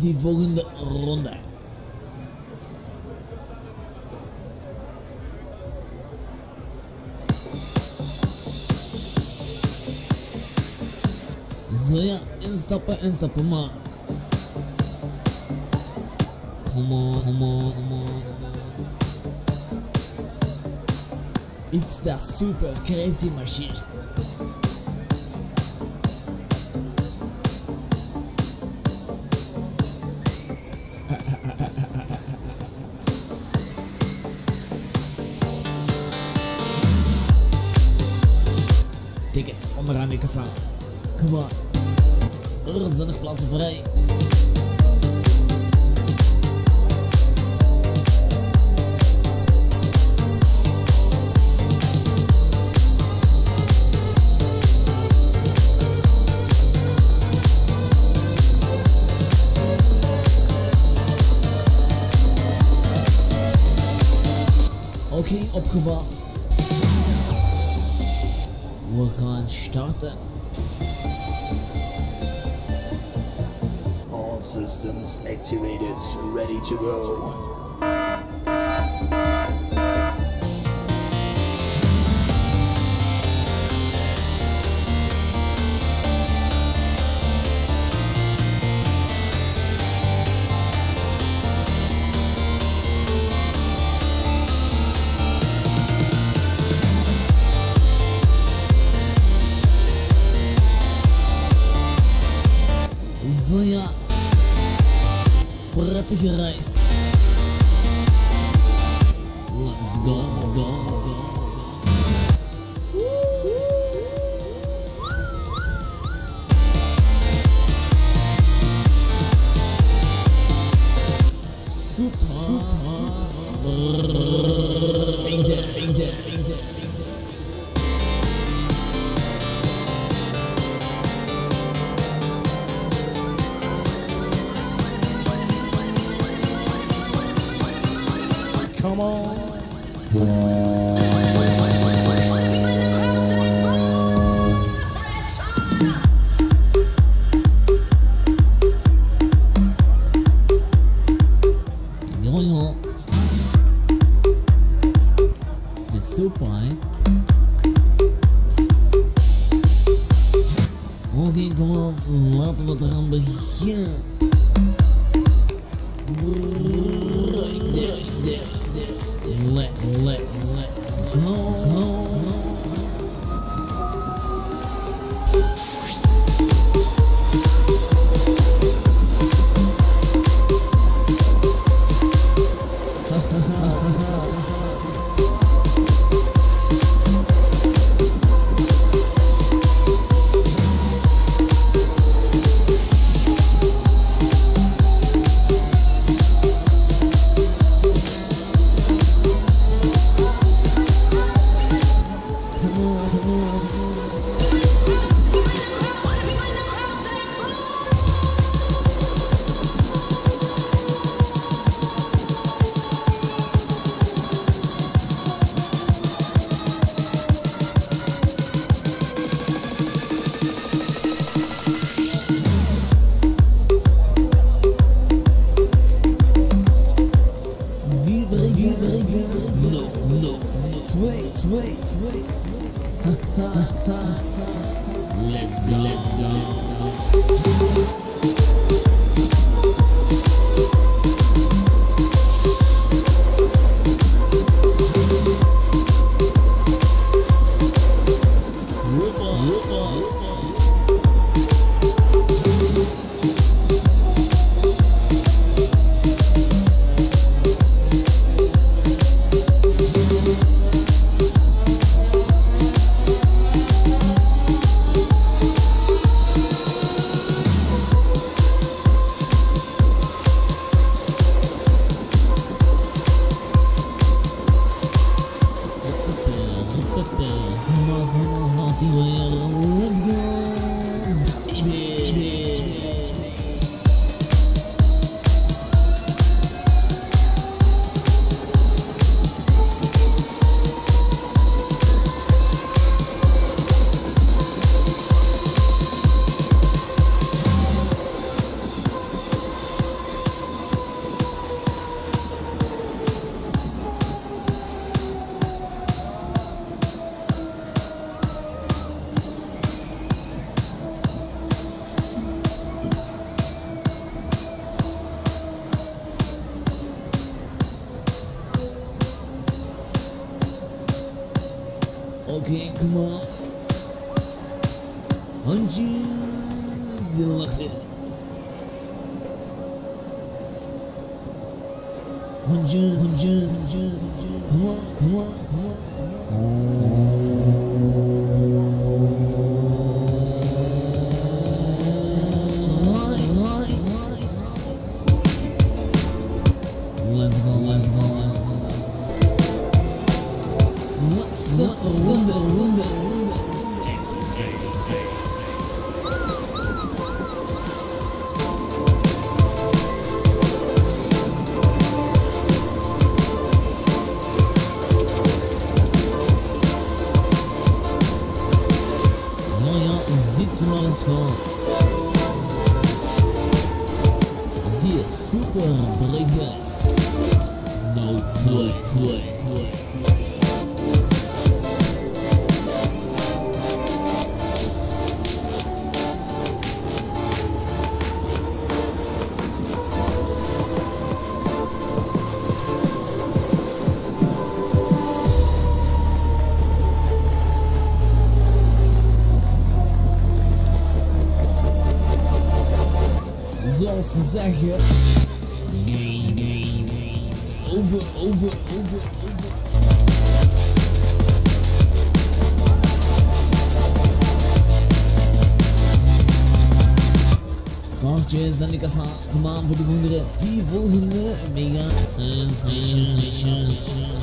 die volgende ronde. Zo ja, instappen maar. Come on. It's the super crazy machine. Tickets onderaan de kassa. Come on. Er zijn nog plaatsen vrij. Oké, opgebouwd. We gaan starten. All systems activated, ready to go. Zo ja, prettige reis. Let's go. Super. Ik denk. Come on. Jongen. Het is super, hè? Oké, kom op. Laten we eraan beginnen. Let's go. Wait. Let's go. Okay, come on. Hunches, you look it. Hunches, come on, come on, come on. Let's go. What's the rumba? Sieht's mal vor. Die Super Brigade. No toy. Zoals ze zeggen. Over. Kaartjes en de kassa, kom aan voor de volgende. Die volgende mega station.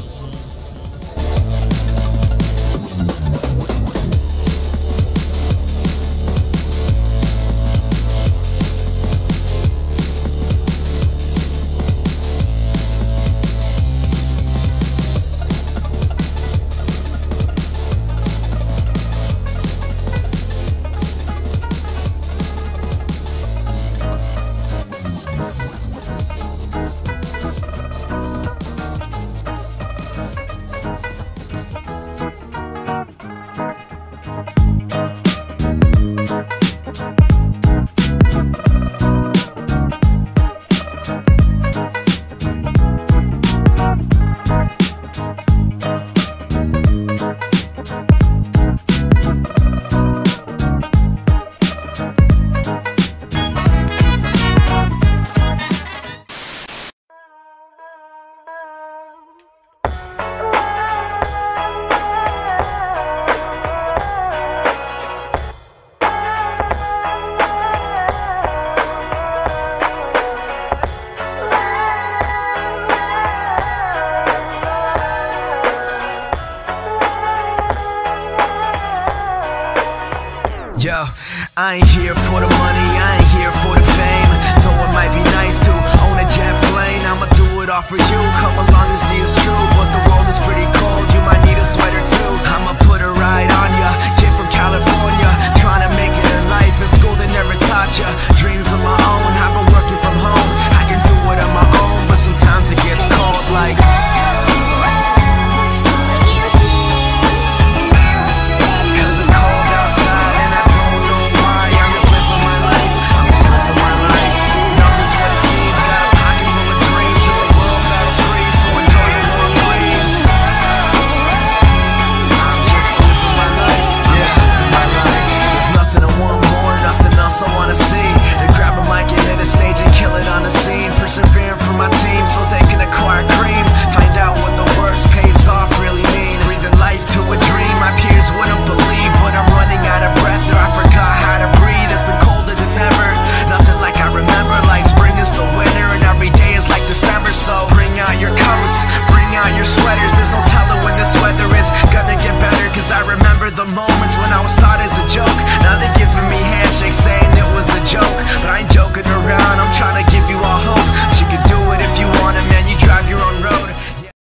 Yo, I ain't here for the money, I ain't here for the fame. Though it might be nice to own a jet plane, I'ma do it all for you. Come along and see us